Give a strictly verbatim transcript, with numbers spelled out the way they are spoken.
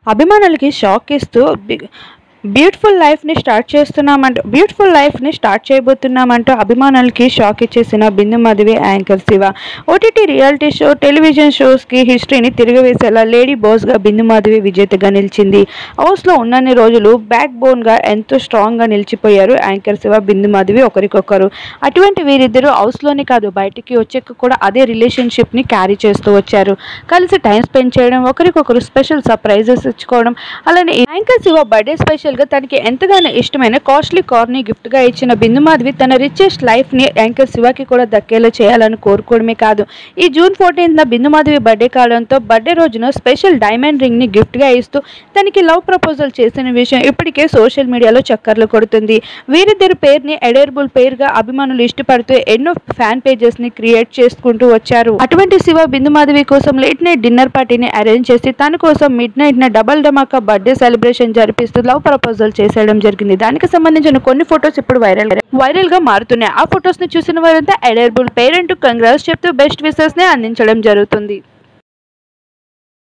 అభిమానులకి షాక్ ఇస్తూ బి- బ్యూటిఫుల్ లైఫ్ని స్టార్ట్ చేస్తున్నామంటూ బ్యూటిఫుల్ లైఫ్ని స్టార్ట్ చేయబోతున్నామంటూ అభిమానులకి షాక్ ఇచ్చేసిన Bindu Madhavi anchor Shiva. OTT reality show, television షోస్కి హిస్టరీని తిరగవేసేలా లేడీ బాస్గా బిందు మాధవి విజేతగా నిలిచింది. హౌస్లో ఉన్నన్ని రోజులు బ్యాక్ బోన్గా ఎంతో స్ట్రాంగ్గా నిలిచిపోయారు యాంకర్ శివ, బిందు మాధవి ఒకరికొకరు. అటువంటి వీరిద్దరూ హౌస్లోనే కాదు బయటికి వచ్చాక కూడా అదే రిలేషన్షిప్ని క్యారీ చేస్తూ వచ్చారు. కలిసి టైం స్పెండ్ చేయడం, ఒకరికొకరు స్పెషల్ సర్ప్రైజెస్ ఇచ్చుకోవడం. అలానే యాంకర్ శివ బర్త్డే స్పెషల్ గా తనకి ఎంతగానో ఇష్టమైన కాస్ట్లీ కార్ని గిఫ్ట్ గా ఇచ్చిన బిందు మాధవి తన రిచెస్ట్ లైఫ్ ని యాంకర్ శివకి కూడా దక్కేలా చేయాలని కోరుకోవడమే కాదు, ఈ జూన్ ఫోర్టీన్త్ న బిందు మాధవి బర్త్డే కావడంతో బర్త్డే రోజున స్పెషల్ డైమండ్ రింగ్ ని గిఫ్ట్ గా ఇస్తూ తనకి లవ్ ప్రపోజల్ చేసిన విషయం ఇప్పటికే సోషల్ మీడియాలో చక్కర్లు కొడుతుంది. వీరిద్దరి పేరుని ఎడేర్బుల్ పేర్ గా అభిమానులు ఇష్టపడుతూ ఎన్నో ఫ్యాన్ పేజెస్ ని క్రియేట్ చేసుకుంటూ వచ్చారు. అటువంటి శివ బిందు మాధవి కోసం లేట్ నైట్ డిన్నర్ పార్టీని అరేంజ్ చేసి తన కోసం మిడ్ నైట్ న డబల్ ధమాకా బర్త్డే సెలబ్రేషన్ జరిపిస్తూ లవ్ ప్రపోజల్ చేసేయడం జరిగింది. దానికి సంబంధించిన కొన్ని ఫొటోస్ ఇప్పుడు వైరల్ వైరల్ గా మారుతున్నాయి. ఆ ఫొటోస్ ని చూసిన వారంతా ఎడర్బుల్ పేరెంట్ కంగ్రాట్స్ చెప్తూ బెస్ట్ విషెస్ ని అందించడం జరుగుతుంది.